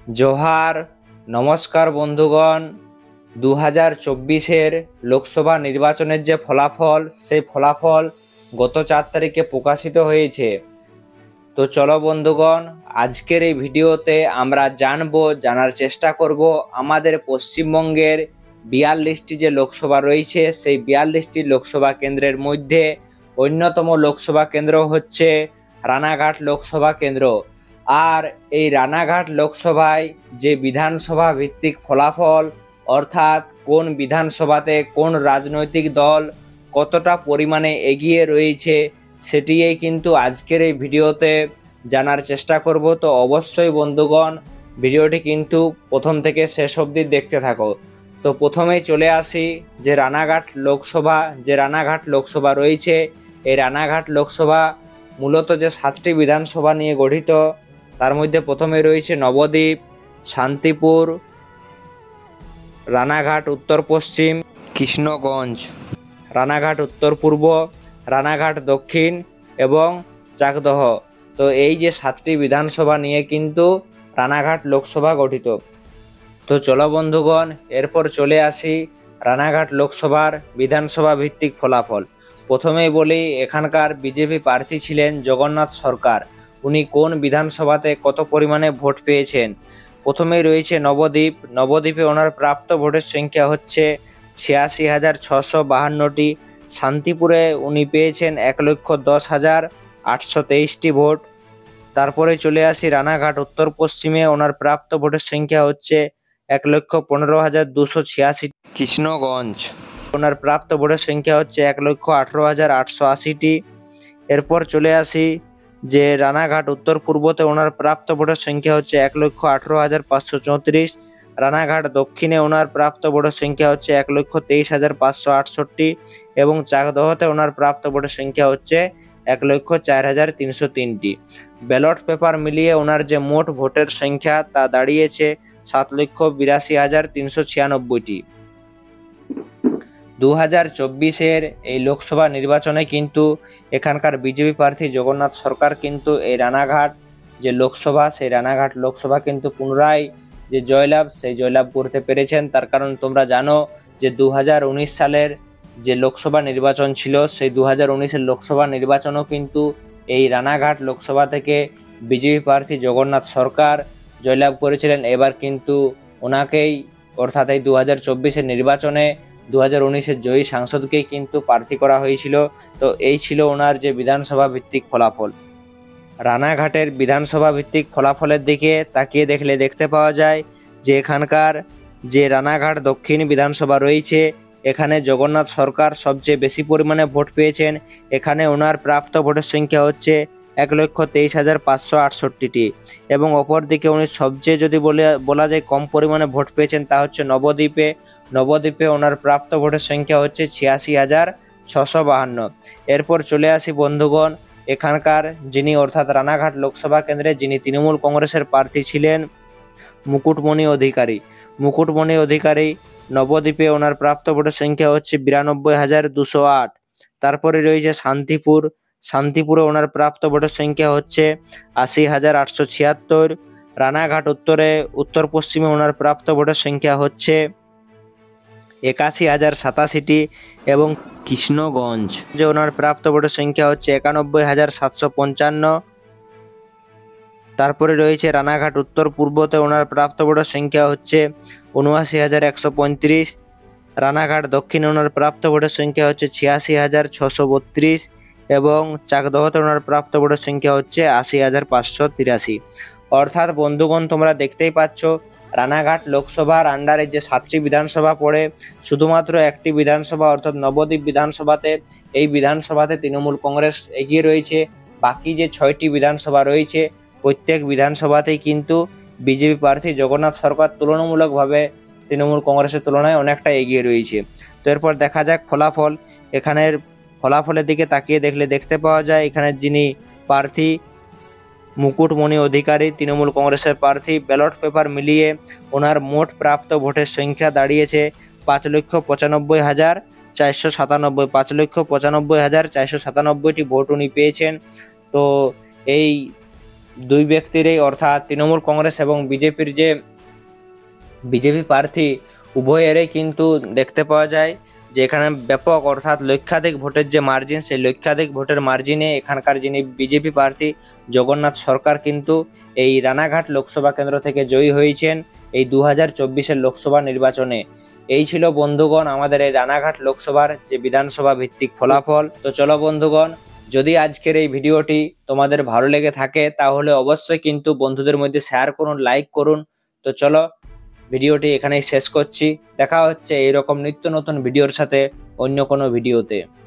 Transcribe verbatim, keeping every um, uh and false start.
জোহার, নমস্কার বন্ধুগণ। দু হাজার চব্বিশের লোকসভা নির্বাচনের যে ফলাফল, সেই ফলাফল গত চার তারিখে প্রকাশিত হয়েছে। তো চলো বন্ধুগণ, আজকের এই ভিডিওতে আমরা জানবো জানার চেষ্টা করব আমাদের পশ্চিমবঙ্গের বিয়াল্লিশটি যে লোকসভা রয়েছে, সেই বিয়াল্লিশটি লোকসভা কেন্দ্রের মধ্যে অন্যতম লোকসভা কেন্দ্র হচ্ছে রানাঘাট লোকসভা কেন্দ্র। আর এই রানাঘাট লোকসভায় যে বিধানসভা ভিত্তিক ফলাফল, অর্থাৎ কোন বিধানসভাতে কোন রাজনৈতিক দল কতটা পরিমাণে এগিয়ে রয়েছে, সেটিই কিন্তু আজকের এই ভিডিওতে জানার চেষ্টা করব। তো অবশ্যই বন্ধুগণ, ভিডিওটি কিন্তু প্রথম থেকে শেষ অবধি দেখতে থাকো। তো প্রথমেই চলে আসি যে রানাঘাট লোকসভা যে রানাঘাট লোকসভা রয়েছে, এই রানাঘাট লোকসভা মূলত যে সাতটি বিধানসভা নিয়ে গঠিত, তার মধ্যে প্রথমে রয়েছে নবদ্বীপ, শান্তিপুর, রানাঘাট উত্তর পশ্চিম, কৃষ্ণগঞ্জ, রানাঘাট উত্তর পূর্ব, রানাঘাট দক্ষিণ এবং চাকদহ। তো এই যে সাতটি বিধানসভা নিয়ে কিন্তু রানাঘাট লোকসভা গঠিত। তো চলো বন্ধুগণ, এরপর চলে আসি রানাঘাট লোকসভার বিধানসভা ভিত্তিক ফলাফল। প্রথমেই বলি, এখানকার বিজেপি প্রার্থী ছিলেন জগন্নাথ সরকার। উনি কোন বিধানসভাতে কত পরিমাণে ভোট পেয়েছেন? প্রথমেই রয়েছে নবদ্বীপ। নবদ্বীপে ওনার প্রাপ্ত ভোটের সংখ্যা হচ্ছে ছিয়াশি হাজার ছশো বাহান্নটি। শান্তিপুরে উনি পেয়েছেন এক লক্ষ দশ হাজার আটশো তেইশটি ভোট। তারপরে চলে আসি রানাঘাট উত্তর পশ্চিমে, ওনার প্রাপ্ত ভোটের সংখ্যা হচ্ছে এক লক্ষ পনেরো হাজার দুশো ছিয়াশি। কৃষ্ণগঞ্জ, ওনার প্রাপ্ত ভোটের সংখ্যা হচ্ছে এক লক্ষ আঠেরো হাজার আটশো আশিটি। এরপর চলে আসি যে রানাঘাট উত্তর পূর্বতে ওনার প্রাপ্ত ভোটের সংখ্যা হচ্ছে এক লক্ষ আঠেরো হাজার পাঁচশো চৌত্রিশ। রানাঘাট দক্ষিণে ওনার প্রাপ্ত ভোটের সংখ্যা হচ্ছে এক লক্ষ তেইশ হাজার পাঁচশো আটষট্টি এবং চাকদহতে ওনার প্রাপ্ত ভোটের সংখ্যা হচ্ছে এক লক্ষ চার হাজার তিনশো তিনটি। ব্যালট পেপার মিলিয়ে ওনার যে মোট ভোটের সংখ্যা তা দাঁড়িয়েছে সাত লক্ষ বিরাশি হাজার তিনশো ছিয়ানব্বইটি। দু হাজার চব্বিশের এই লোকসভা নির্বাচনে কিন্তু এখানকার বিজেপি প্রার্থী জগন্নাথ সরকার কিন্তু এই রানাঘাট যে লোকসভা, সেই রানাঘাট লোকসভা কিন্তু পুনরায় যে জয়লাভ, সেই জয়লাভ করতে পেরেছেন। তার কারণ তোমরা জানো যে দু হাজার উনিশ সালের যে লোকসভা নির্বাচন ছিল, সেই দু হাজার উনিশের লোকসভা নির্বাচনও কিন্তু এই রানাঘাট লোকসভা থেকে বিজেপি প্রার্থী জগন্নাথ সরকার জয়লাভ করেছিলেন। এবার কিন্তু ওনাকেই, অর্থাৎ এই দু হাজার চব্বিশের নির্বাচনে দু হাজার উনিশের জয়ী সাংসদকেই কিন্তু প্রার্থী করা হয়েছিল। তো এই ছিল ওনার যে বিধানসভা ভিত্তিক ফলাফল। রানাঘাটের বিধানসভা ভিত্তিক ফলাফলের দিকে তাকিয়ে দেখলে দেখতে পাওয়া যায় যে এখানকার যে রানাঘাট দক্ষিণ বিধানসভা রয়েছে, এখানে জগন্নাথ সরকার সবচেয়ে বেশি পরিমাণে ভোট পেয়েছেন। এখানে ওনার প্রাপ্ত ভোটের সংখ্যা হচ্ছে এক লক্ষ তেইশ হাজার পাঁচশো আটষট্টিটি এবং অপর দিকে উনি সবচেয়ে যদি বলে বলা যায় কম পরিমাণে ভোট পেয়েছেন, তা হচ্ছে নবদ্বীপে। নবদ্বীপে ওনার প্রাপ্ত ভোটের সংখ্যা হচ্ছে ছিয়াশি হাজার ছশো বাহান্ন। এরপর চলে আসি বন্ধুগণ, এখানকার যিনি, অর্থাৎ রানাঘাট লোকসভা কেন্দ্রে যিনি তৃণমূল কংগ্রেসের প্রার্থী ছিলেন, মুকুটমণি অধিকারী। মুকুটমণি অধিকারী নবদ্বীপে ওনার প্রাপ্ত ভোটের সংখ্যা হচ্ছে বিরানব্বই হাজার দুশো আট। তারপরে রয়েছে শান্তিপুর। শান্তিপুরে ওনার প্রাপ্ত ভোটের সংখ্যা হচ্ছে আশি হাজার আটশো ছিয়াত্তর। রানাঘাট উত্তরে উত্তর পশ্চিমে ওনার প্রাপ্ত ভোটের সংখ্যা হচ্ছে একাশি হাজার সাতাশিটি এবং কৃষ্ণগঞ্জ যে ওনার প্রাপ্ত ভোটের সংখ্যা হচ্ছে একানব্বই হাজার সাতশো পঞ্চান্ন। তারপরে রয়েছে রানাঘাট উত্তর পূর্বতে ওনার প্রাপ্ত ভোটের সংখ্যা হচ্ছে উনআশি হাজার একশো পঁয়ত্রিশ। রানাঘাট দক্ষিণে ওনার প্রাপ্ত ভোটের সংখ্যা হচ্ছে ছিয়াশি হাজার ছশো বত্রিশ এবং চাকদহতে ওনার প্রাপ্ত ভোটের সংখ্যা হচ্ছে আশি হাজার পাঁচশো তিরাশি। অর্থাৎ বন্ধুগণ, তোমরা দেখতেই পাচ্ছ রানাঘাট লোকসভার আন্ডারে যে সাতটি বিধানসভা পড়ে, শুধুমাত্র একটি বিধানসভা অর্থাৎ নবদ্বীপ বিধানসভাতে, এই বিধানসভাতে তৃণমূল কংগ্রেস এগিয়ে রয়েছে। বাকি যে ছয়টি বিধানসভা রয়েছে, প্রত্যেক বিধানসভাতেই কিন্তু বিজেপি প্রার্থী জগন্নাথ সরকার তুলনামূলকভাবে তৃণমূল কংগ্রেসের তুলনায় অনেকটা এগিয়ে রয়েছে। তো এরপর দেখা যাক ফলাফল। এখানের ফলাফলের দিকে তাকিয়ে দেখলে দেখতে পাওয়া যায় এখানের যিনি প্রার্থী মুকুটমণি অধিকারী, তৃণমূল কংগ্রেসের প্রার্থী, ব্যালট পেপার মিলিয়ে ওনার মোট প্রাপ্ত ভোটের সংখ্যা দাঁড়িয়েছে পাঁচ লক্ষ পঁচানব্বই হাজার চারশো সাতানব্বই পাঁচ লক্ষ পঁচানব্বই হাজার চারশো সাতানব্বইটি ভোট উনি পেয়েছেন। তো এই দুই ব্যক্তিরই অর্থাৎ তৃণমূল কংগ্রেস এবং বিজেপির যে বিজেপি প্রার্থী উভয়েরই কিন্তু দেখতে পাওয়া যায় যে এখানে ব্যাপক অর্থাৎ লক্ষাধিক ভোটের যে মার্জিন, সেই লক্ষাধিক ভোটের মার্জিনে এখানকার যিনি বিজেপি প্রার্থী জগন্নাথ সরকার কিন্তু এই রানাঘাট লোকসভা কেন্দ্র থেকে জয়ী হয়েছেন এই দু হাজার চব্বিশের লোকসভা নির্বাচনে। এই ছিল বন্ধুগণ আমাদের এই রানাঘাট লোকসভার যে বিধানসভা ভিত্তিক ফলাফল। তো চলো বন্ধুগণ, যদি আজকের এই ভিডিওটি তোমাদের ভালো লেগে থাকে তাহলে অবশ্যই কিন্তু বন্ধুদের মধ্যে শেয়ার করুন, লাইক করুন। তো চলো ভিডিওটি এখানেই শেষ করছি। দেখা হচ্ছে এইরকম নিত্য নতুন ভিডিওর সাথে অন্য কোনো ভিডিওতে।